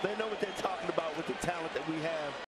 They know what they're talking about with the talent that we have.